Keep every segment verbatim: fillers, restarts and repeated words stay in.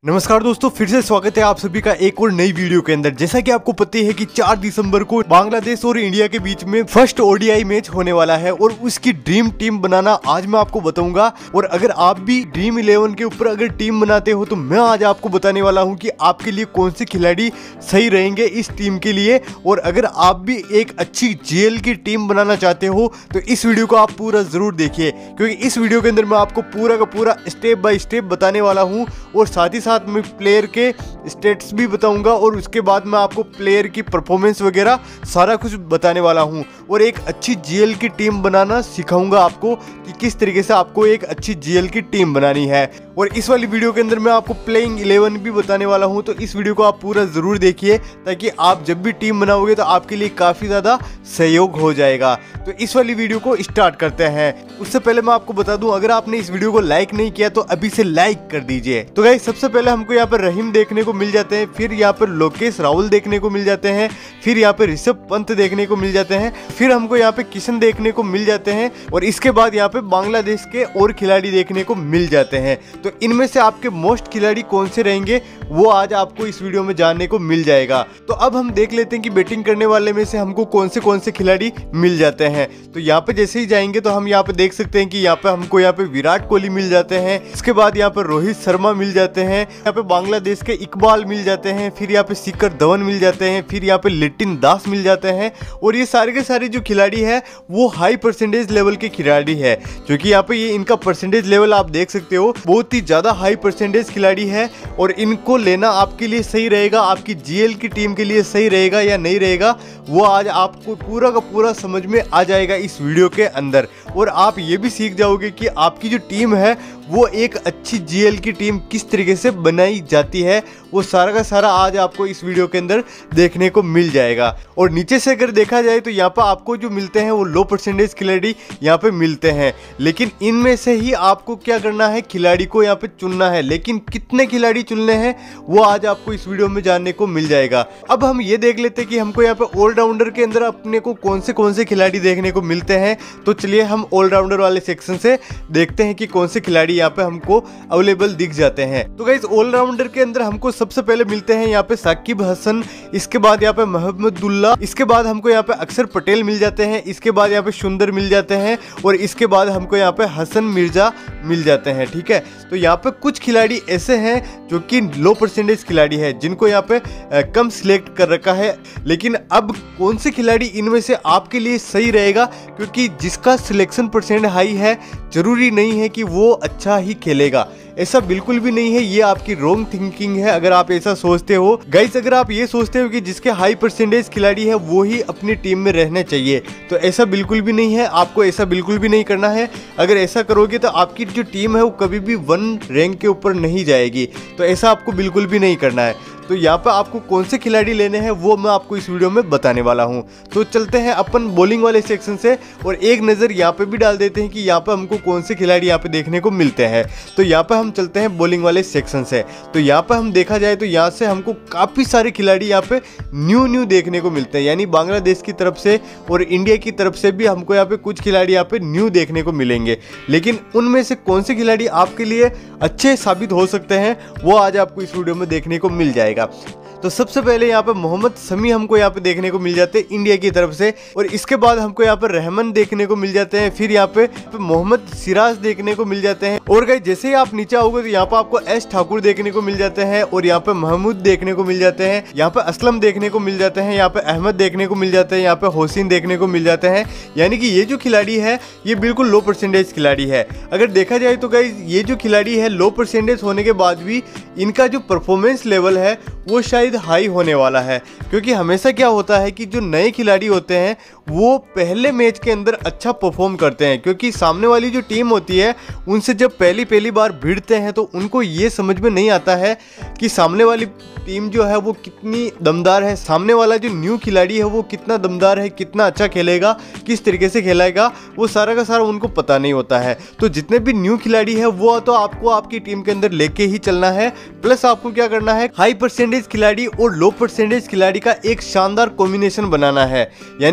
नमस्कार दोस्तों, फिर से स्वागत है आप सभी का एक और नई वीडियो के अंदर। जैसा कि आपको पता है कि चार दिसंबर को बांग्लादेश और इंडिया के बीच में फर्स्ट ओडीआई मैच होने वाला है और उसकी ड्रीम टीम बनाना आज मैं आपको बताऊंगा। और अगर आप भी ड्रीम इलेवन के ऊपर अगर टीम बनाते हो तो मैं आज आपको बताने वाला हूं कि आपके लिए कौन से खिलाड़ी सही रहेंगे इस टीम के लिए। और अगर आप भी एक अच्छी जेल की टीम बनाना चाहते हो तो इस वीडियो को आप पूरा जरूर देखिए, क्योंकि इस वीडियो के अंदर मैं आपको पूरा का पूरा स्टेप बाय स्टेप बताने वाला हूँ और साथ ही साथ मैं प्लेयर के स्टेट्स भी बताऊंगा और उसके बाद मैं आपको प्लेयर की परफॉर्मेंस वगैरह सारा कुछ बताने वाला हूं और एक अच्छी जीएल की टीम बनाना सिखाऊंगा आपको कि किस तरीके से आपको एक अच्छी जीएल की टीम बनानी है। और इस वाली वीडियो के अंदर मैं आपको प्लेइंग इलेवन भी बताने वाला हूं, तो इस वीडियो को आप पूरा जरूर देखिए ताकि आप जब भी टीम बनाओगे तो आपके लिए काफ़ी ज़्यादा सहयोग हो जाएगा। तो इस वाली वीडियो को स्टार्ट करते हैं। उससे पहले मैं आपको बता दूं, अगर आपने इस वीडियो को लाइक नहीं किया तो अभी से लाइक कर दीजिए। तो गाइस, सबसे पहले हमको यहाँ पर रहीम देखने को मिल जाते हैं, फिर यहाँ पर लोकेश राहुल देखने को मिल जाते हैं, फिर यहाँ पे ऋषभ पंत देखने को मिल जाते हैं, फिर हमको यहाँ पे किशन देखने को मिल जाते हैं और इसके बाद यहाँ पे बांग्लादेश के और खिलाड़ी देखने को मिल जाते हैं। तो इनमें से आपके मोस्ट खिलाड़ी कौन से रहेंगे वो आज आपको इस वीडियो में जानने को मिल जाएगा। तो अब हम देख लेते हैं कि बैटिंग करने वाले में से हमको कौन से कौन से खिलाड़ी मिल जाते हैं। तो यहाँ पे जैसे ही जाएंगे तो हम यहाँ पे देख सकते हैं कि यहाँ पे हमको यहाँ पे विराट कोहली मिल जाते हैं, इसके बाद यहाँ पे रोहित शर्मा मिल जाते हैं, यहाँ पे बांग्लादेश के इकबाल मिल जाते हैं, फिर यहाँ पे शिखर धवन मिल जाते हैं, फिर यहाँ पे लिटिन दास मिल जाते हैं। और ये सारे के सारे जो खिलाड़ी है वो हाई परसेंटेज लेवल के खिलाड़ी है, क्योंकि यहाँ पे ये इनका परसेंटेज लेवल आप देख सकते हो बहुत ही ज्यादा हाई परसेंटेज खिलाड़ी है और इनको लेना आपके लिए सही रहेगा, आपकी जीएल की टीम के लिए सही रहेगा या नहीं रहेगा वो आज आपको पूरा का पूरा समझ में आ जाएगा इस वीडियो के अंदर। और आप ये भी सीख जाओगे कि आपकी जो टीम है वो एक अच्छी जीएल की टीम किस तरीके से बनाई जाती है, वो सारा का सारा आज आपको इस वीडियो के अंदर देखने को मिल जाएगा। और नीचे से अगर देखा जाए तो यहाँ पर आपको जो मिलते हैं वो लो परसेंटेज खिलाड़ी यहाँ पे मिलते हैं, लेकिन इनमें से ही आपको क्या करना है, खिलाड़ी को यहाँ पे चुनना है। लेकिन कितने खिलाड़ी चुनने हैं वो आज आपको इस वीडियो में जानने को मिल जाएगा। अब हम ये देख लेते हैं कि हमको यहाँ पे ऑलराउंडर के अंदर अपने को कौन से कौन से खिलाड़ी देखने को मिलते हैं। तो चलिए हम ऑलराउंडर वाले सेक्शन से देखते हैं कि कौन से खिलाड़ी यहाँ पे हमको अवेलेबल दिख जाते हैं। तो गाइस, ऑलराउंडर के अंदर हमको सबसे पहले मिलते हैं यहाँ पे साकिब हसन, इसके बाद यहाँ पे मोहम्मदुल्ला, इसके बाद हमको यहाँ पे अक्षर पटेल मिल जाते हैं, इसके बाद यहाँ पे सुंदर मिल जाते हैं और इसके बाद हमको यहाँ पे हसन मिर्जा मिल जाते हैं। ठीक है, तो यहाँ पे कुछ खिलाड़ी ऐसे हैं जो कि लो परसेंटेज खिलाड़ी है जिनको यहाँ पे आ, कम सिलेक्ट कर रखा है। लेकिन अब कौन से खिलाड़ी इनमें से आपके लिए सही रहेगा, क्योंकि जिसका सिलेक्शन परसेंट हाई है जरूरी नहीं है कि वो अच्छा ही खेलेगा, ऐसा बिल्कुल भी नहीं है। ये आपकी रॉन्ग थिंकिंग है अगर आप ऐसा सोचते हो। गाइस, अगर आप ये सोचते हो कि जिसके हाई परसेंटेज खिलाड़ी है वो ही अपनी टीम में रहना चाहिए तो ऐसा बिल्कुल भी नहीं है, आपको ऐसा बिल्कुल भी नहीं करना है। अगर ऐसा करोगे तो आपकी जो टीम है वो कभी भी वन रैंक के ऊपर नहीं जाएगी, तो ऐसा आपको बिल्कुल भी नहीं करना है। तो यहाँ पर आपको कौन से खिलाड़ी लेने हैं वो मैं आपको इस वीडियो में बताने वाला हूँ। तो चलते हैं अपन बॉलिंग वाले सेक्शन से और एक नज़र यहाँ पे भी डाल देते हैं कि यहाँ पे हमको कौन से खिलाड़ी यहाँ पे देखने को मिलते हैं। तो यहाँ पे हम चलते हैं बॉलिंग वाले सेक्शन से। तो यहाँ पे हम देखा जाए तो यहाँ से हमको काफ़ी सारे खिलाड़ी यहाँ पे न्यू न्यू देखने को मिलते हैं, यानी बांग्लादेश की तरफ से और इंडिया की तरफ से भी हमको यहाँ पे कुछ खिलाड़ी यहाँ पे न्यू देखने को मिलेंगे। लेकिन उनमें से कौन से खिलाड़ी आपके लिए अच्छे साबित हो सकते हैं वो आज आपको इस वीडियो में देखने को मिल जाएगा। तो सबसे पहले यहाँ पे मोहम्मद शमी हमको यहाँ पे देखने को मिल जाते हैं इंडिया की तरफ से, और इसके बाद हमको यहाँ पे रहमान देखने को मिल जाते हैं, फिर यहाँ पे मोहम्मद सिराज देखने को मिल जाते हैं। और गाइस, जैसे ही आप नीचे आओगे तो यहाँ पे आपको एस ठाकुर देखने को मिल जाते हैं और यहाँ पे महमूद देखने को मिल जाते हैं, यहाँ पे असलम देखने को मिल जाते हैं, यहाँ पे अहमद देखने को मिल जाते हैं, यहाँ पे होसिन देखने को मिल जाते हैं। यानी कि ये जो खिलाड़ी है ये बिल्कुल लो परसेंटेज खिलाड़ी है। अगर देखा जाए तो गाइस, ये जो खिलाड़ी है लो परसेंटेज होने के बाद भी इनका जो परफॉर्मेंस लेवल है वो शायद हाई होने वाला है, क्योंकि हमेशा क्या होता है कि जो नए खिलाड़ी होते हैं वो पहले मैच के अंदर अच्छा परफॉर्म करते हैं, क्योंकि सामने वाली जो टीम होती है उनसे जब पहली पहली बार भिड़ते हैं तो उनको ये समझ में नहीं आता है कि सामने वाली टीम जो है वो कितनी दमदार है, सामने वाला जो न्यू खिलाड़ी है वो कितना दमदार है, कितना अच्छा खेलेगा, किस तरीके से खेलेगा, वो सारा का सारा उनको पता नहीं होता है। तो जितने भी न्यू खिलाड़ी है वो तो आपको आपकी टीम के अंदर लेके ही चलना है, प्लस आपको क्या करना है, हाई परसेंटेज खिलाड़ी और लो परसेंटेज खिलाड़ी का एक शानदार कॉम्बिनेशन बनाना है। यानी कि पूरे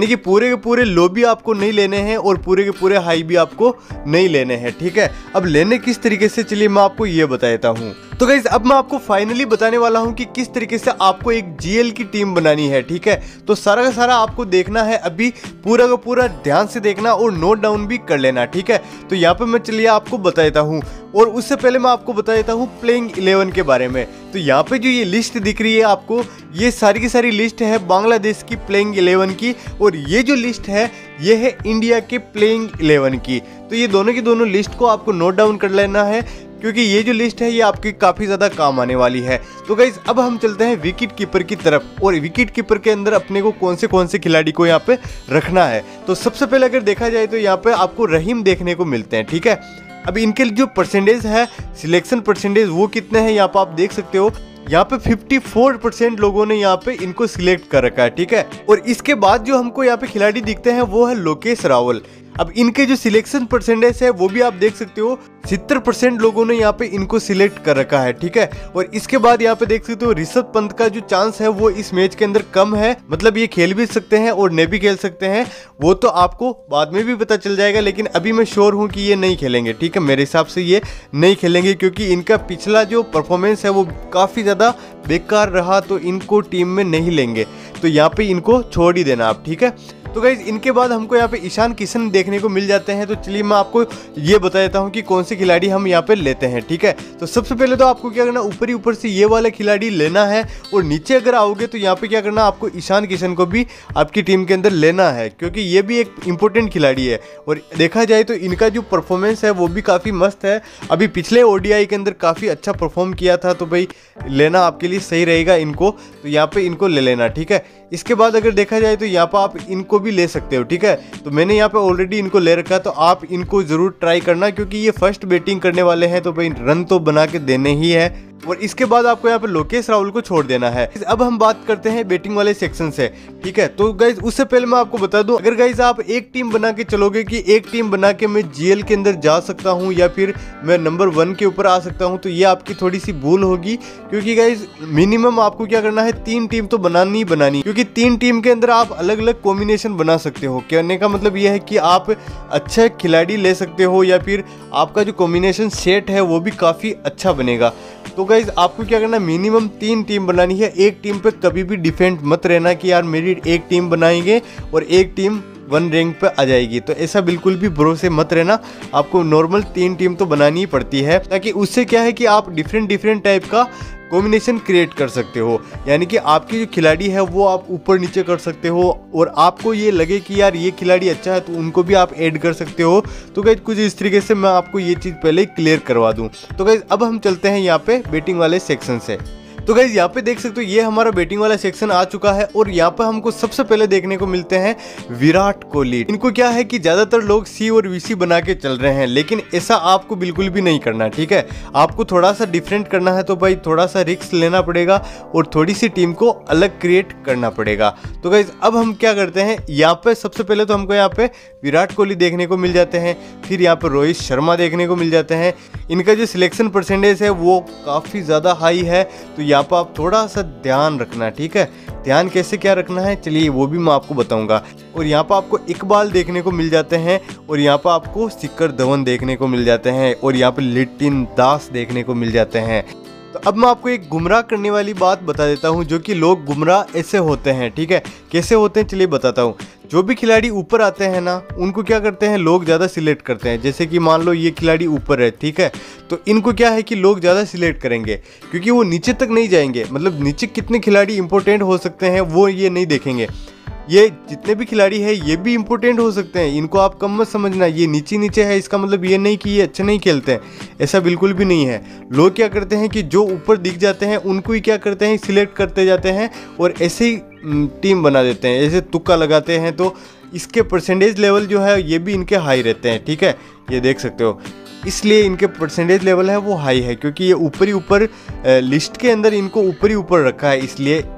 पूरे के पूरे लो भी आपको नहीं लेने हैं और पूरे के पूरे हाई भी आपको नहीं लेने हैं, ठीक है। अब लेने किस तरीके से, चलिए मैं आपको ये बता देता हूँ। तो गाइस अब मैं आपको फाइनली बताने वाला हूँ कि किस तरीके से आपको एक जीएल की टीम बनानी है, ठीक है। तो सारा का सारा आपको देखना है, अभी पूरा का पूरा ध्यान से देखना और नोट डाउन भी कर लेना, ठीक है। तो यहाँ पे मैं चलिए आपको बता देता हूँ, और उससे पहले मैं आपको बता देता हूँ प्लेइंग इलेवन के बारे में। तो यहाँ पे जो ये लिस्ट दिख रही है आपको, ये सारी की सारी लिस्ट है बांग्लादेश की प्लेइंग इलेवन की, और ये जो लिस्ट है ये है इंडिया के प्लेइंग इलेवन की। तो ये दोनों की दोनों लिस्ट को आपको नोट डाउन कर लेना है, क्योंकि ये जो लिस्ट है ये आपकी काफ़ी ज़्यादा काम आने वाली है। तो गाइज अब हम चलते हैं विकेट कीपर की तरफ, और विकेट कीपर के अंदर अपने को कौन से कौन से खिलाड़ी को यहाँ पे रखना है। तो सबसे पहले अगर देखा जाए तो यहाँ पे आपको रहीम देखने को मिलते हैं, ठीक है। अब इनके जो परसेंटेज है, सिलेक्शन परसेंटेज, वो कितने हैं यहाँ पे आप देख सकते हो। यहाँ पे चौवन परसेंट लोगों ने यहाँ पे इनको सिलेक्ट कर रखा है, ठीक है। और इसके बाद जो हमको यहाँ पे खिलाड़ी दिखते हैं वो है लोकेश रावल। अब इनके जो सिलेक्शन परसेंटेज है वो भी आप देख सकते हो, सत्तर परसेंट लोगों ने यहाँ पे इनको सिलेक्ट कर रखा है, ठीक है। और इसके बाद यहाँ पे देख सकते हो ऋषभ पंत का जो चांस है वो इस मैच के अंदर कम है, मतलब ये खेल भी सकते हैं और नहीं भी खेल सकते हैं, वो तो आपको बाद में भी पता चल जाएगा। लेकिन अभी मैं श्योर हूँ कि ये नहीं खेलेंगे, ठीक है। मेरे हिसाब से ये नहीं खेलेंगे, क्योंकि इनका पिछला जो परफॉर्मेंस है वो काफ़ी ज़्यादा बेकार रहा, तो इनको टीम में नहीं लेंगे। तो यहाँ पे इनको छोड़ ही देना आप, ठीक है। तो गाइज इनके बाद हमको यहाँ पे ईशान किशन देखने को मिल जाते हैं। तो चलिए मैं आपको ये बता देता हूँ कि कौन से खिलाड़ी हम यहाँ पे लेते हैं, ठीक है। तो सबसे पहले तो आपको क्या करना, ऊपर ही ऊपर से ये वाला खिलाड़ी लेना है, और नीचे अगर आओगे तो यहाँ पे क्या करना, आपको ईशान किशन को भी आपकी टीम के अंदर लेना है, क्योंकि ये भी एक इम्पोर्टेंट खिलाड़ी है। और देखा जाए तो इनका जो परफॉर्मेंस है वो भी काफ़ी मस्त है, अभी पिछले ओडीआई के अंदर काफ़ी अच्छा परफॉर्म किया था, तो भाई लेना आपके लिए सही रहेगा इनको। तो यहाँ पे इनको ले लेना, ठीक है। इसके बाद अगर देखा जाए तो यहाँ पर आप इनको भी ले सकते हो, ठीक है। तो मैंने यहाँ पे ऑलरेडी इनको ले रखा है, तो आप इनको ज़रूर ट्राई करना, क्योंकि ये फर्स्ट बैटिंग करने वाले हैं, तो भाई रन तो बना के देने ही है। और इसके बाद आपको यहाँ पे लोकेश राहुल को छोड़ देना है। अब हम बात करते हैं बैटिंग वाले सेक्शन से, ठीक है। तो गाइज उससे पहले मैं आपको बता दूं, अगर गाइज आप एक टीम बना के चलोगे कि एक टीम बना के मैं जीएल के अंदर जा सकता हूं या फिर मैं नंबर वन के ऊपर आ सकता हूं, तो ये आपकी थोड़ी सी भूल होगी, क्योंकि गाइज मिनिमम आपको क्या करना है, तीन टीम तो बनानी ही बनानी, क्योंकि तीन टीम के अंदर आप अलग अलग कॉम्बिनेशन बना सकते हो। कहने का मतलब यह है कि आप अच्छा खिलाड़ी ले सकते हो, या फिर आपका जो कॉम्बिनेशन सेट है वो भी काफ़ी अच्छा बनेगा। तो गाइज आपको क्या करना, मिनिमम तीन टीम बनानी है। एक टीम पे कभी भी डिफेंड मत रहना कि यार मेरी एक टीम बनाएंगे और एक टीम वन रैंक पे आ जाएगी, तो ऐसा बिल्कुल भी भरोसे मत रहना। आपको नॉर्मल तीन टीम तो बनानी ही पड़ती है, ताकि उससे क्या है कि आप डिफरेंट डिफरेंट टाइप का कॉम्बिनेशन क्रिएट कर सकते हो, यानी कि आपकी जो खिलाड़ी है वो आप ऊपर नीचे कर सकते हो, और आपको ये लगे कि यार ये खिलाड़ी अच्छा है तो उनको भी आप ऐड कर सकते हो। तो गाइज कुछ इस तरीके से मैं आपको ये चीज़ पहले क्लियर करवा दूं। तो गाइज अब हम चलते हैं यहाँ पे बैटिंग वाले सेक्शन से। तो गाइज यहाँ पे देख सकते हो ये हमारा बैटिंग वाला सेक्शन आ चुका है, और यहाँ पे हमको सबसे पहले देखने को मिलते हैं विराट कोहली। इनको क्या है कि ज्यादातर लोग सी और वीसी बना के चल रहे हैं, लेकिन ऐसा आपको बिल्कुल भी नहीं करना, ठीक है। आपको थोड़ा सा डिफरेंट करना है, तो भाई थोड़ा सा रिस्क लेना पड़ेगा और थोड़ी सी टीम को अलग क्रिएट करना पड़ेगा। तो गाइज अब हम क्या करते हैं, यहाँ पे सबसे पहले तो हमको यहाँ पे विराट कोहली देखने को मिल जाते हैं, फिर यहाँ पे रोहित शर्मा देखने को मिल जाते हैं। इनका जो सिलेक्शन परसेंटेज है वो काफ़ी ज़्यादा हाई है, तो यहाँ पर आप थोड़ा सा ध्यान रखना, ठीक है। ध्यान कैसे क्या रखना है चलिए वो भी मैं आपको बताऊंगा। और यहाँ पर आपको इकबाल देखने को मिल जाते हैं, और यहाँ पर आपको शिखर धवन देखने को मिल जाते हैं, और यहाँ पर लिटिन दास देखने को मिल जाते हैं। तो अब मैं आपको एक गुमराह करने वाली बात बता देता हूँ, जो कि लोग गुमराह ऐसे होते हैं, ठीक है। कैसे होते हैं चलिए बताता हूँ। जो भी खिलाड़ी ऊपर आते हैं ना, उनको क्या करते हैं लोग ज़्यादा सिलेक्ट करते हैं। जैसे कि मान लो ये खिलाड़ी ऊपर है, ठीक है, तो इनको क्या है कि लोग ज़्यादा सिलेक्ट करेंगे, क्योंकि वो नीचे तक नहीं जाएंगे। मतलब नीचे कितने खिलाड़ी इंपॉर्टेंट हो सकते हैं वो ये नहीं देखेंगे। ये जितने भी खिलाड़ी है ये भी इंपॉर्टेंट हो सकते हैं, इनको आप कम मत समझना। ये नीचे नीचे है इसका मतलब ये नहीं कि ये अच्छे नहीं खेलते हैं, ऐसा बिल्कुल भी नहीं है। लोग क्या करते हैं कि जो ऊपर दिख जाते हैं उनको ही क्या करते हैं सिलेक्ट करते जाते हैं, और ऐसे ही टीम बना देते हैं, ऐसे तुक्का लगाते हैं। तो इसके परसेंटेज लेवल जो है ये भी इनके हाई रहते हैं, ठीक है, ये देख सकते हो। इसलिए इनके परसेंटेज लेवल है वो हाई है, क्योंकि ये ऊपर ही ऊपर लिस्ट के अंदर इनको ऊपर ही ऊपर रखा है, इसलिए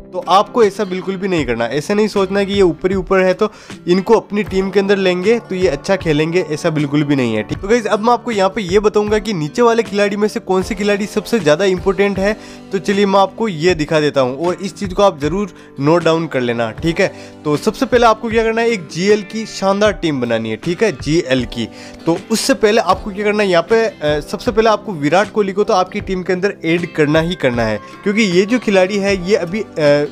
तो आपको ऐसा बिल्कुल भी नहीं करना। ऐसा नहीं सोचना कि ये ऊपर ही ऊपर है तो इनको अपनी टीम के अंदर लेंगे तो ये अच्छा खेलेंगे, ऐसा बिल्कुल भी नहीं है। ठीक, तो गाइस अब मैं आपको यहाँ पे ये बताऊंगा कि नीचे वाले खिलाड़ी में से कौन से खिलाड़ी सबसे ज़्यादा इंपॉर्टेंट है। तो चलिए मैं आपको ये दिखा देता हूँ और इस चीज़ को आप ज़रूर नोट डाउन कर लेना। ठीक है, तो सबसे पहले आपको क्या करना है, एक जीएल की शानदार टीम बनानी है। ठीक है, जीएल की। तो उससे पहले आपको क्या करना है, यहाँ पे सबसे पहले आपको विराट कोहली को तो आपकी टीम के अंदर ऐड करना ही करना है, क्योंकि ये जो खिलाड़ी है ये अभी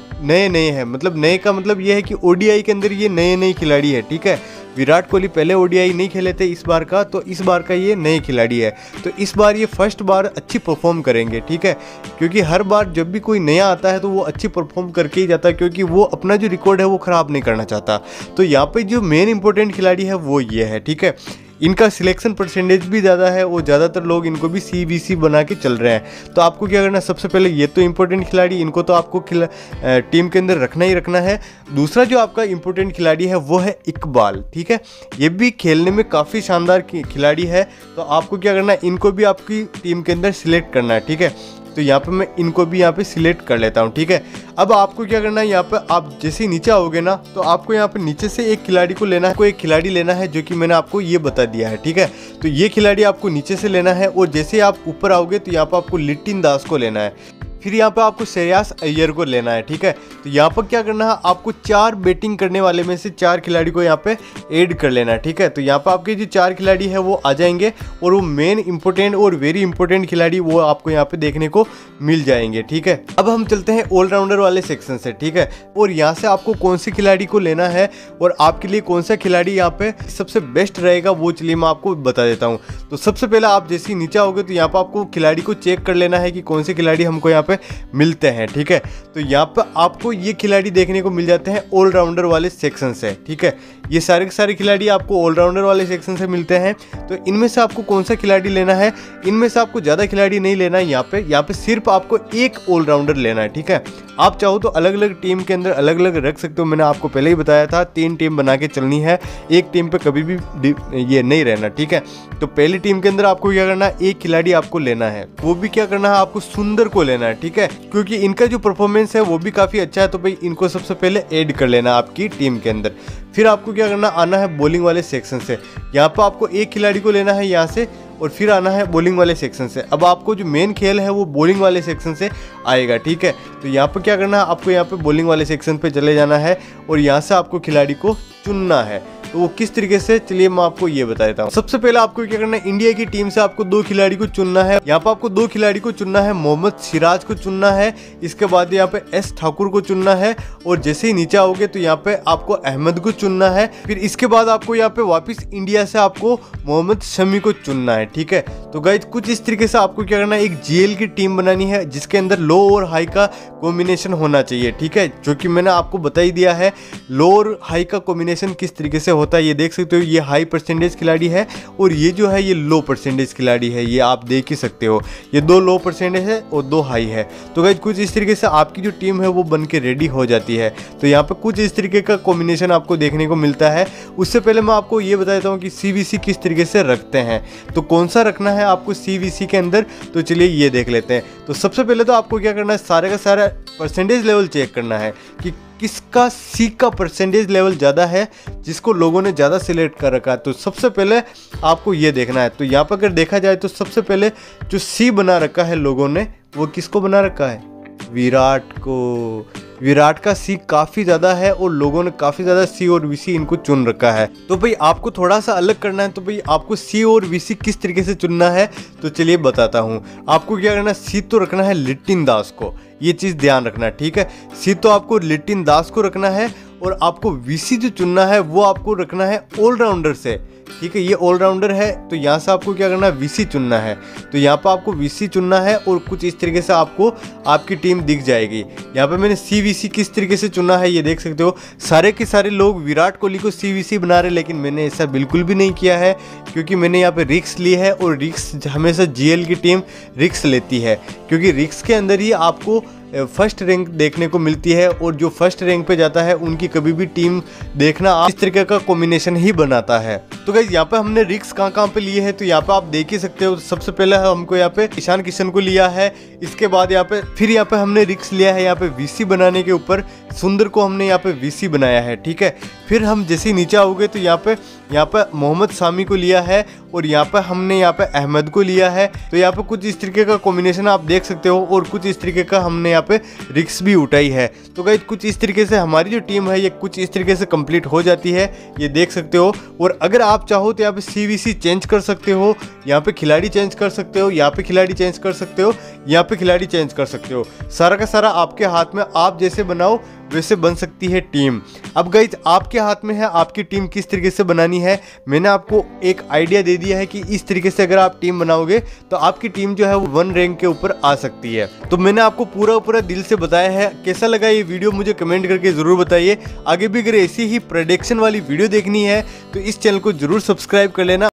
नए नए हैं। मतलब नए का मतलब ये है कि ओडीआई के अंदर ये नए नए खिलाड़ी है। ठीक है, विराट कोहली पहले ओडीआई नहीं खेले थे इस बार का, तो इस बार का ये नए खिलाड़ी है। तो इस बार ये फर्स्ट बार अच्छी परफॉर्म करेंगे। ठीक है, क्योंकि हर बार जब भी कोई नया आता है तो वो अच्छी परफॉर्म करके ही जाता है, क्योंकि वो अपना जो रिकॉर्ड है वो ख़राब नहीं करना चाहता। तो यहाँ पे जो मेन इंपॉर्टेंट खिलाड़ी है वो ये है। ठीक है, इनका सिलेक्शन परसेंटेज भी ज़्यादा है और ज़्यादातर लोग इनको भी सी बी सी बना के चल रहे हैं। तो आपको क्या करना है, सबसे पहले ये तो इम्पोर्टेंट खिलाड़ी, इनको तो आपको खिला टीम के अंदर रखना ही रखना है। दूसरा जो आपका इम्पोर्टेंट खिलाड़ी है वो है इकबाल। ठीक है, ये भी खेलने में काफ़ी शानदार खिलाड़ी है। तो आपको क्या करना है, इनको भी आपकी टीम के अंदर सिलेक्ट करना है। ठीक है, तो यहाँ पे मैं इनको भी यहाँ पे सिलेक्ट कर लेता हूँ। ठीक है, अब आपको क्या करना है, यहाँ पे आप जैसे ही नीचे आओगे ना तो आपको यहाँ पे नीचे से एक खिलाड़ी को लेना है, कोई एक खिलाड़ी लेना है जो कि मैंने आपको ये बता दिया है। ठीक है, तो ये खिलाड़ी आपको नीचे से लेना है और जैसे ही आप ऊपर आओगे तो यहाँ पे आपको लिटिन दास को लेना है, फिर यहाँ पे आपको श्रेयस अय्यर को लेना है। ठीक है, तो यहाँ पर क्या करना है, आपको चार बैटिंग करने वाले में से चार खिलाड़ी को यहाँ पे ऐड कर लेना है। ठीक है, तो यहाँ पे आपके जो चार खिलाड़ी है वो आ जाएंगे और वो मेन इंपॉर्टेंट और वेरी इंपॉर्टेंट खिलाड़ी वो आपको यहाँ पे देखने को मिल जाएंगे। ठीक है, अब हम चलते हैं ऑलराउंडर वाले सेक्शन से। ठीक है, और यहाँ से आपको कौन से खिलाड़ी को लेना है और आपके लिए कौन सा खिलाड़ी यहाँ पे सबसे बेस्ट रहेगा वो चलिए मैं आपको बता देता हूँ। तो सबसे पहले आप जैसे ही नीचे आओगे तो यहाँ पे आपको खिलाड़ी को चेक कर लेना है कि कौन से खिलाड़ी हमको यहाँ पे मिलते हैं। ठीक है, तो यहाँ पे आपको ये खिलाड़ी देखने को मिल जाते हैं ऑलराउंडर वाले सेक्शन से। ठीक है, ये सारे के सारे खिलाड़ी आपको ऑलराउंडर वाले सेक्शन से मिलते हैं। तो इनमें से आपको कौन सा खिलाड़ी लेना है, इनमें से आपको ज़्यादा खिलाड़ी नहीं लेना है। यहाँ पे यहाँ पे सिर्फ आपको एक ऑलराउंडर लेना है। ठीक है, आप चाहो तो अलग अलग टीम के अंदर अलग अलग रख सकते हो। मैंने आपको पहले ही बताया था तीन टीम बना के चलनी है, एक टीम पे कभी भी ये नहीं रहना। ठीक है, तो पहली टीम के अंदर आपको क्या करना है, एक खिलाड़ी आपको लेना है, वो भी क्या करना है, आपको सुंदर को लेना है। ठीक है, क्योंकि इनका जो परफॉर्मेंस है वो भी काफ़ी अच्छा है, तो भाई इनको सबसे पहले ऐड कर लेना आपकी टीम के अंदर। फिर आपको क्या करना, आना है बॉलिंग वाले सेक्शन से। यहाँ पर आपको एक खिलाड़ी को लेना है यहाँ से और फिर आना है बॉलिंग वाले सेक्शन से। अब आपको जो मेन खेल है वो बॉलिंग वाले सेक्शन से आएगा। ठीक है, तो यहाँ पर क्या करना है, आपको यहाँ पे बॉलिंग वाले सेक्शन पे चले जाना है और यहाँ से आपको खिलाड़ी को चुनना है। तो वो किस तरीके से, चलिए मैं आपको ये बता देता हूँ। सबसे पहले आपको क्या करना है, इंडिया की टीम से आपको दो खिलाड़ी को चुनना है। यहाँ पे आपको दो खिलाड़ी को चुनना है, मोहम्मद सिराज को चुनना है, इसके बाद यहाँ पे एस ठाकुर को चुनना है और जैसे ही नीचे आओगे तो यहाँ पे आपको अहमद को चुनना है। फिर इसके बाद आपको यहाँ पे वापस इंडिया से आपको मोहम्मद शमी को चुनना है। ठीक है, तो गाइस कुछ इस तरीके से आपको क्या करना है, एक जीएल की टीम बनानी है जिसके अंदर लो और हाई का कॉम्बिनेशन होना चाहिए। ठीक है, जो कि मैंने आपको बता ही दिया है लो और हाई का कॉम्बिनेशन किस तरीके से होता है। ये देख सकते हो, ये हाई परसेंटेज खिलाड़ी है और ये जो है ये लो परसेंटेज खिलाड़ी है, ये आप देख ही सकते हो। ये दो लो परसेंटेज है और दो हाई है। तो गाइस कुछ इस तरीके से आपकी जो टीम है वो बन के रेडी हो जाती है। तो यहाँ पे कुछ इस तरीके का कॉम्बिनेशन आपको देखने को मिलता है। उससे पहले मैं आपको ये बता देता हूँ कि सीवीसी किस तरीके से रखते हैं, तो कौन सा रखना है आपको सीवीसी के अंदर। तो चलिए ये देख लेते हैं। तो सबसे पहले तो आपको क्या करना है, सारे का सारा परसेंटेज लेवल चेक करना है कि किसका सी का परसेंटेज लेवल ज़्यादा है, जिसको लोगों ने ज़्यादा सिलेक्ट कर रखा है। तो सबसे पहले आपको ये देखना है। तो यहाँ पर अगर देखा जाए तो सबसे पहले जो सी बना रखा है लोगों ने, वो किसको बना रखा है, विराट को। विराट का सी काफ़ी ज़्यादा है और लोगों ने काफ़ी ज़्यादा सी और वीसी इनको चुन रखा है। तो भाई आपको थोड़ा सा अलग करना है। तो भाई आपको सी और वीसी किस तरीके से चुनना है, तो चलिए बताता हूँ। आपको क्या करना है, सी तो रखना है लिटिन दास को, ये चीज़ ध्यान रखना। ठीक है, सी तो आपको लिटिन दास को रखना है और आपको वीसी जो चुनना है वो आपको रखना है ऑलराउंडर से। ठीक है, ये ऑलराउंडर है तो यहाँ से आपको क्या करना है, वीसी चुनना है। तो यहाँ पर आपको वीसी चुनना है और कुछ इस तरीके से आपको आपकी टीम दिख जाएगी। यहाँ पे मैंने सी वीसी किस तरीके से चुना है ये देख सकते हो। सारे के सारे लोग विराट कोहली को सी वीसी बना रहे, लेकिन मैंने ऐसा बिल्कुल भी नहीं किया है, क्योंकि मैंने यहाँ पे रिक्स ली है और रिक्स हमेशा जीएल की टीम रिक्स लेती है, क्योंकि रिक्स के अंदर ही आपको फर्स्ट रैंक देखने को मिलती है, और जो फर्स्ट रैंक पे जाता है उनकी कभी भी टीम देखना इस तरीके का कॉम्बिनेशन ही बनाता है। तो गाइस यहाँ पे हमने रिक्स कहाँ कहाँ पे लिए हैं, तो यहाँ पे आप देख ही सकते हो। सबसे पहले हमको यहाँ पे ईशान किशन को लिया है, इसके बाद यहाँ पे फिर यहाँ पे हमने रिक्स लिया है यहाँ पे वीसी बनाने के ऊपर, सुंदर को हमने यहाँ पे वीसी बनाया है, ठीक है। फिर हम जैसे नीचे आओगे तो यहाँ पे यहाँ पे मोहम्मद सामी को लिया है, और यहाँ पे हमने यहाँ पे अहमद को लिया है। तो यहाँ पे कुछ इस तरीके का कॉम्बिनेशन आप देख सकते हो, और कुछ इस तरीके का हमने यहाँ पे रिक्स भी उठाई है। तो गाइस कुछ इस तरीके से हमारी जो टीम है ये कुछ इस तरीके से कंप्लीट हो जाती है, ये देख सकते हो। और अगर आप चाहो तो यहाँ पे सीवीसी चेंज कर सकते हो, यहाँ पे खिलाड़ी चेंज कर सकते हो, यहाँ पे खिलाड़ी चेंज कर सकते हो, यहाँ पे खिलाड़ी चेंज कर सकते हो। सारा का सारा आपके हाथ में, आप जैसे बनाओ वैसे बन सकती है टीम। अब गाइज आपके हाथ में है आपकी टीम किस तरीके से बनानी है। मैंने आपको एक आइडिया दे दिया है कि इस तरीके से अगर आप टीम बनाओगे तो आपकी टीम जो है वो वन रैंक के ऊपर आ सकती है। तो मैंने आपको पूरा पूरा दिल से बताया है। कैसा लगा ये वीडियो मुझे कमेंट करके जरूर बताइए। आगे भी अगर ऐसी ही प्रेडिक्शन वाली वीडियो देखनी है तो इस चैनल को जरूर सब्सक्राइब कर लेना।